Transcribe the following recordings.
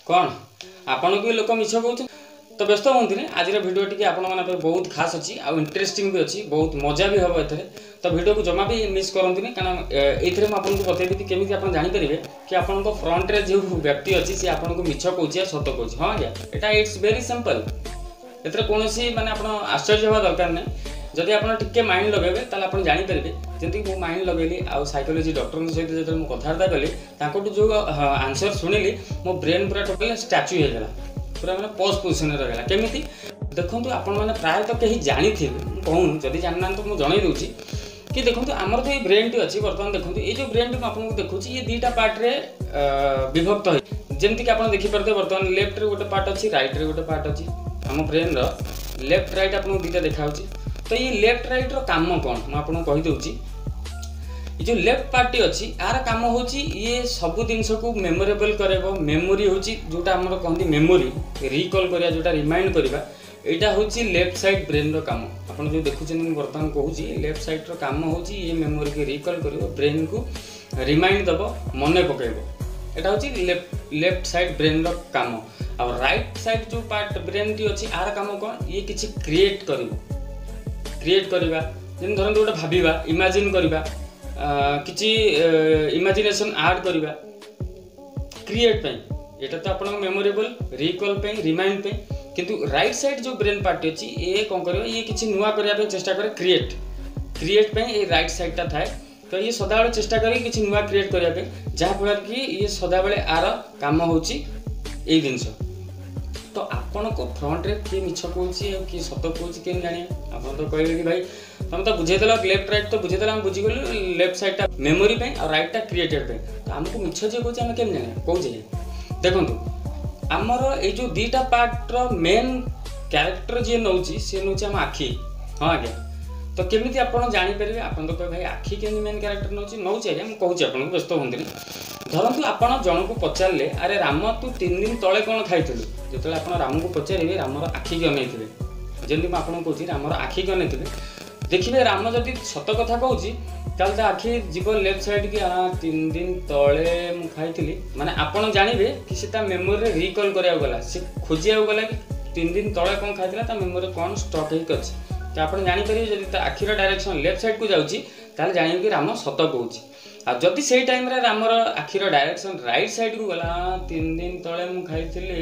कौन आपन को लोक मिछ कहते तो व्यस्त हूँ आज वीडियो टी आप बहुत खास अच्छी आउ इंटरेस्टिंग भी अच्छी बहुत मजा भी हम एथे तो वीडियो को जमा भी मिस करते कारण ये मुझे बतईदेवी केमी आप जापर कि आपण फ्रंट रे जो व्यक्ति अच्छी सी आपको मिछ कौच सत कौच हाँ आज्ञा यहाँ इट्स वेरी सिंपल एथर कौन मानने आप आश्चर्य हवा दरकार ना जदि आप टिके माइंड लगे ताल आप जापर जमी मु माइंड लगेली आउ साइकोलोजी डॉक्टर सहित जो कथबार्ता कली जो आंसर शुणिली मो ब्रेन पूरा टोटल स्टाच्यू होगा पूरा मैंने पज पोजिशन रहा केमी देखो आपण मैंने प्रायतः कहीं जानी थे कहूँ जदि जाना तो मुझे जनई दूसरी कि देखो आमर जो ये ब्रेन टी अच्छी बर्तमान देखो ये जो ब्रेन टी आपको देखुँ ये दुईटा पार्ट रे विभक्त है जमीक आप देखिपे बर्तमान लेफ्ट रे गोटे पार्ट अच्छी रईट रे गोटे पार्ट अच्छी आम ब्रेन लेफ्ट रईट आपको दुईटा देखा तो ये लेफ्ट रईट काम कौन मुझे कहीदे ये जो लेफ्ट पार्टी अच्छी यार काम हो ये सब जिनस को मेमोरेबल करेबो मेमोरी होची जोटा हमर कहंदी मेमोरी रिकॉल करिया जोटा रिमाइंड करिबा एटा होची लेफ्ट साइड ब्रेन रो काम आपण जो देखुछन वर्तमान कहूची लेफ्ट साइड रो काम होची ये मेमोरी के रिकॉल करिवो ब्रेन को रिमाइंड दबो मने पकेबो एटा होची लेफ्ट साइड ब्रेन रो काम और राइट साइड जो पार्ट ब्रेन टी अच्छी यार काम कौन ये किसी क्रिएट करवा जेन धरन गोटे भाबिबा इमेजिन करवा किसी इमेजिनेशन ऐड करवा क्रिएट ये तो आप मेमोरेबल रिकॉल पे रिमाइंड पे किंतु राइट साइड जो ब्रेन पार्ट अच्छी ये कौन कर ये किसी नुआ करने चेष्टा करे क्रिएट पे ये राइट साइडटा थाए तो ये सदा बेले चेष्टा करे किसी नुआ क्रिएट करने जहाँफल कि ये सदा बेले आर काम होची ये जिनस तो आपण को फ्रंट रे किए मिछ कहूँ किए सत कहूँ केम जाने आप तो कहले कि भाई तुम तो बुझेदेल लेफ्ट राइट तो बुझेदेल आम बुझीगलु लेफ्ट साइडटा मेमोरी पे और राइटटा क्रिएटेड पे तो आमको मिछ जे कहूँ आम केम जाने कौचे देखो आमर ये जो दुईटा पार्ट रो मेन क्यारेक्टर जी नौ सी नौ आम आखि हाँ आज्ञा तो केमी आप जापर आप तो कहे भाई आखि के मेन क्यारेक्टर नौ नौ आज्ञा मुझे कहूँ आपको व्यस्त हूँ धरतु आप जन को पचारे अरे राम तू 3 दिन तले कौन खाई जो आप राम को पचारे रामर आखि की अनई जमी मुझे कहूँ रामर आखि की अनई देखिए राम जदि सत कथा कहूँ ताल तो आखि जीव लेफ्ट साइड की 3 दिन तले मुझे खाई माने आपड़ जानवे कि से मेमोरी रिकॉल करा गला सी खोजा गला कि 3 दिन तले कौन खाई मेमोरी कौन स्टक होकर अच्छे तो आप जापर जब आखिर डायरेक्शन लेफ्ट साइड को जाऊँगी जानवे कि राम सत कहूँ जदि से टाइम रे रामर आखिर डायरेक्शन राइट साइड को गला 3 दिन तले मु खाई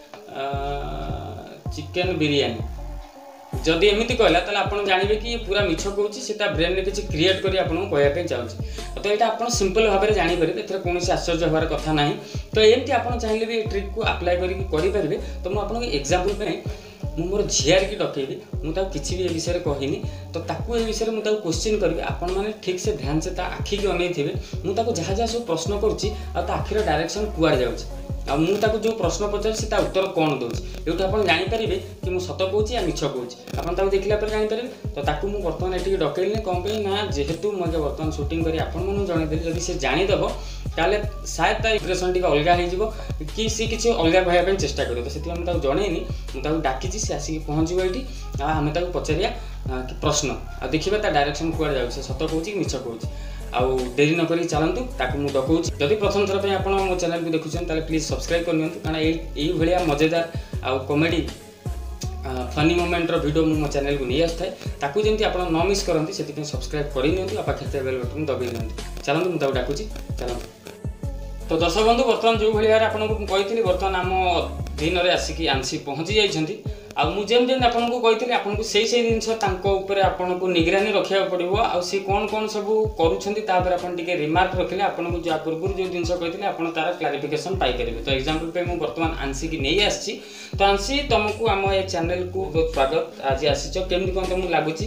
चिकेन बिरयानी जदि एमती कहला ताले आपण जानवे कि पूरा मिछ कहूँ से ब्रेन में किसी क्रिएट कर कहवाई चाहूँगी तो यहाँ आप सिंपल भाव में जापर एथर कौन आश्चर्य हबार कथा ना तो एमती आप चाहिए भी ट्रिक को अप्लाई करेंगे तो मुझे एग्जांपल मोर झीआर की डकैबी मुझे किसी भी विषय कहनी तो ताकू ए विषय मुझे क्वेश्चन करी आपण मैंने ठीक से ध्यान से आखि की अनई थे मुझे जहाँ जहाँ सब प्रश्न करुँची आखिर डायरेक्शन कुआड़ जाऊँगी मुझे जो प्रश्न पचार से उत्तर कौन दूसरी ये आप जापर कि मुझे सत कहूँ या मिछ कहूँ आप देखला जापर तो ताकू मुझे बर्तमान ये डकैली कौन पे ना जेहेतु मुझे बर्तमान सुटिंग कर जनईदेली जब से जानीदेव ताले शायद इम्प्रेशन टी अलग हो कि सी किसी अलग कहवाई चेष्टा कर तो से मुझे जनईनी मुझे डाकी सी आसिक पहुँचो ये आम पचारिया कि प्रश्न आ देखा डायरेक्शन कुआड़ जाऊँ सत कहूँ कि मिछ कहूँ आउ डेरी नक चलतु ताकू मुझे डकौँ जदि प्रथम थर पर आप मो चैनल को देखुं ताले प्लीज सब्सक्राइब करनी कारण ये मजेदार आउ कॉमेडी फनी मोमेंट वीडियो मो चैनल को नहीं आसता ताकू जमी आप न मिस करती से सब्सक्राइब कर पाखे बेल बटन दबाई दिखाँ चलतु मुझे डाकुची चलतु तो दर्शक बंधु बर्तमान जो भाई आपको कही बर्तमान आम दिन में आसिक आंसी पहुँची जाइए आमि आपको कही आपको से जिनस आपको निगरानी रखा पड़ो आ कौन कौन सब कर रिमार्क रखिले आपको जो पूर्व जो जिन कही आप तार क्लारिफिकेशन पाइपर तो एग्जांपल पे मुझे बर्तमान आंसी की नहीं आसी तो आंसी तुमको आम ये चैनल को बहुत स्वागत आज आसी केमती कौन तुमको लगुच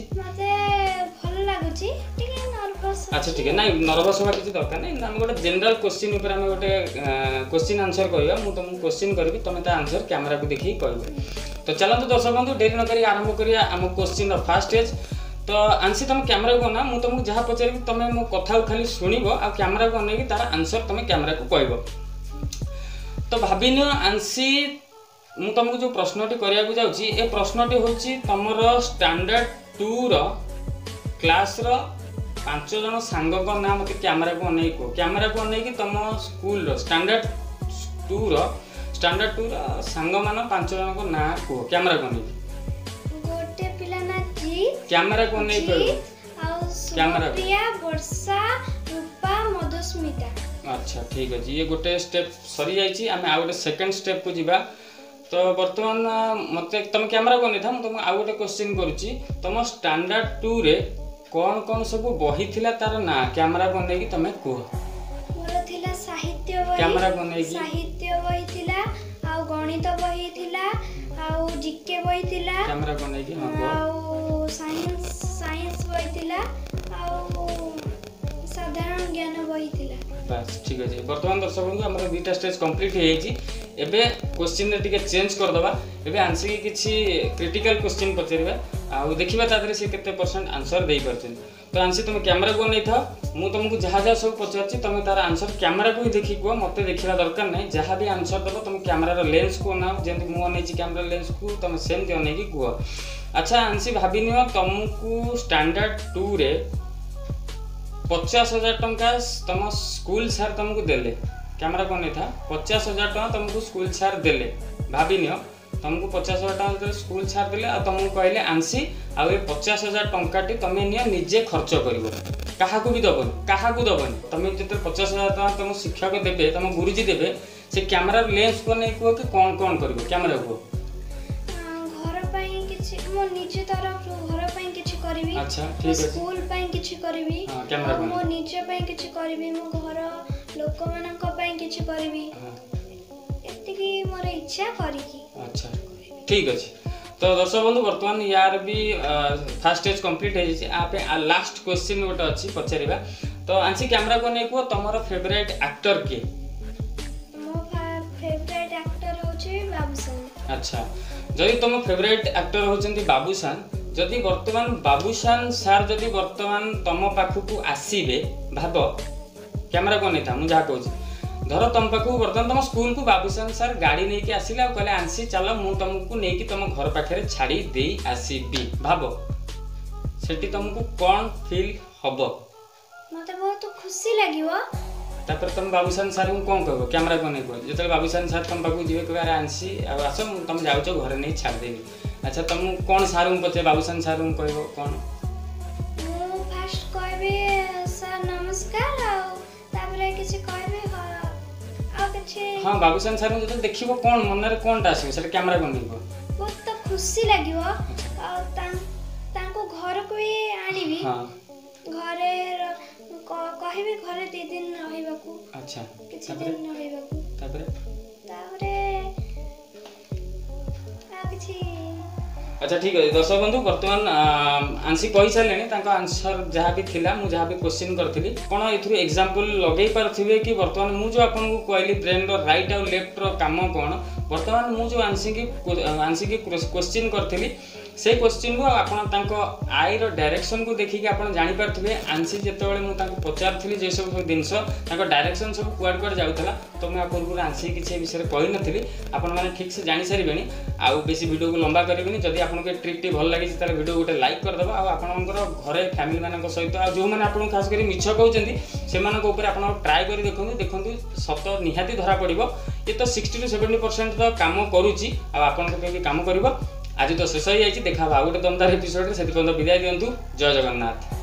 अच्छा ठीक है ना नर्भस हवा किसी दरकार नहीं आम गोटे जनरल क्वेश्चन ऊपर आम गोटे क्वेश्चन आंसर करवा मुझे तुमको क्वेश्चन करी तुम आंसर कैमरा को देखिए कह तो चलते दर्शक बंधु डेरी नक आरंभ करिया आम क्वेश्चन फास्ट एज तो आंसी तुम कैमरा को ना मुझे तुमको जहाँ पचारि तुम मो कथा खाली शुणव आ कैमरा को अनेक तार आंसर तुम कैमरा को कह तो भाविन आंसी मुझे तुमको जो प्रश्नटी करने जाऊँगी ए प्रश्नटी हूँ तुम स्टैंडर्ड 2 क्लास 5 जन सांग ना मत कैमरा को अनेक कह कैमरा को अनेक तुम स्कूल स्टैंडर्ड 2 स्टैंडर्ड 2 रा सांग मान 5 जन को ना को कैमरा को नहीं गोटे पिला ना जी कैमरा को नहीं कहो कैमरा प्रिया वर्षा रूपा मधुस्मिता। अच्छा ठीक अछि ये गोटे स्टेप सरी जाइछि आमे आ गोटे सेकंड स्टेप को जिबा तो वर्तमान मते तुम कैमरा को नहीं था तुम आ गोटे क्वेश्चन करूछि तुम स्टैंडर्ड 2 रे कौन कौन सब बही थिला तार ना कैमरा को नहीं तमे को मोर थिला साहित्य बही कैमरा को नहीं साहित्य बही थिला आ गणित बही थिला आ जीके बही थिला कैमरा को नहीं हां आ साइंस बही थिला आ साधारण ज्ञान बही थिला। बस ठीक अछि वर्तमान दर्शक बंधु हमर दुईटा स्टेज कंप्लीट हे जाइछि एबे क्वेश्चन रे टिके चेंज कर दबा एबे आंसर की किछि क्रिटिकल क्वेश्चन पचरिबा आ देखिबा तादरे से केते परसेंट आंसर देई परछन तो आंसर तुम कैमरा को नहीं था मु तुमको जहाँ जहाँ सब पचारछि तुम तार आंसर कैमरा को ही देखि को मते देखिबा दरकार नहीं जहाँ भी आंसर दबो तुम कैमरा रो लेंस को ना जेंति मु अनेछि कैमरा लेंस को तुम सेम ते अनेकि को। अच्छा आंसी भाबिनियो तुमको स्टैंडर्ड 2 रे 50,000 टंका तुम स्कूल सर तुमको देले कैमरा को नहीं था 50,000 टंका तुमको स्कूल सर देले भाबिनियो तुमको 50,000 टंका स्कूल सर देले आ तुमको कहले आंसी आ 50,000 टंका टी तमे निया निजे खर्च करिवो काहाकू भी दबन तमे जते 50,000 टंका तुम शिक्षक देबे तुम गुरुजी देबे से कैमरा लेंस को नहीं को कि कौन करिवो कैमरा को घर पई किछि मो निजे तरफ घर पई किछि करबी। अच्छा ठीक है स्कूल पई किछि करबी कैमरा को मो निजे पई किछि करबी मो घर लोक मानक पई किछि करबी एति की मोर इच्छा करी की। अच्छा ठीक अछि तो दर्शक बंधु वर्तमान यार भी फर्स्ट स्टेज कंप्लीट है जे आपे लास्ट क्वेश्चन गोटे अछि पछरिबा तो आंसी कैमरा को नहीं को तमरो फेवरेट एक्टर के मो फेवरेट एक्टर होचे बाबूशान। अच्छा जदि तुम फेवरेट एक्टर होचंती बाबूशान जदि वर्तमान बाबूशान सर जदि वर्तमान तम पाखु आसीबे भाबो कैमरा को नहीं था मु जा कहूची धर तुम पाखु वर्तमान तुम स्कूल को बाबूशान सर गाड़ी नहीं के आसिला कहले आंसी चलो मु तुमको नहीं कि तुम घर पाखरे छाड़ी देई आसीबी भाबो सेठी तुमको कौन फील हबो मते बहुत खुशी लागिवो तापर तुम बाबूशान सर को कौन कहबो कैमरा को नहीं कहबो जतले बाबूशान सर तुम पाखु जीवे कहबे आंसी आ आसो तुम जाउचो घर नहीं छाड़ देबी अच्छा तुम कौन सर को पचे बाबूशान सर को कहबो कौन मु फर्स्ट कहबे सर नमस्कार आ तापर किछि कहबे आ किछि हां बाबूशान सर को जतले देखिबो कौन मन रे कोनटा आसीबो सेटा कैमरा को नहीं कहबो बहुत तो खुशी लागिवो आ तांको घर को ही आनिबी हां घरे कहबे घरे 2 दिन रहिबाकू। अच्छा किछि दिन रहिबाकू तापर आ किछि अच्छा ठीक है दर्शक बंधु वर्तमान आंसी कहि सारलेनी तांको आंसर जहाँ भी थिला मु जहाँ भी क्वेश्चन करथिली कोन एथुरु एग्जांपल लगेई पारथिबे कि वर्तमान मु जो आपन को कहली ब्रेन रो राइट और लेफ्ट रो काम कोन वर्तमान मु जो आंसी की क्वेश्चन करथिली से क्वेश्चन को आपन तांको आई रो डायरेक्शन को देखि कि आपन जानि पारथिबे आंसी जेतेबेले मु तांको पचारथिली जे सब दिनस तांको डायरेक्शन सब कुआड कुआड जाउतला तो मैं आपन को आंसी किछि विषय कहि नथिली आपन माने ठीक से जानि सारिबेनी आ बेसी वीडियो को लंबा करिबेनी जदि आपन के ट्रिक टी भल लागि ताले वीडियो गोटे लाइक कर दबा आ आपनकर घरे फैमिली मानक सहित आ जो माने आपन खास करी मिछ कहउचंती से मानक ऊपर आपन ट्राई करी देखंतु सत निहाती धरा पड़िबो ये तो 60 to 70% तो काम करूची आ आपन के भी काम करिवो आज तो शेष हो जाइए देखा गोटे दमदार एपिसोड से विदाय दिंतु जय जगन्नाथ।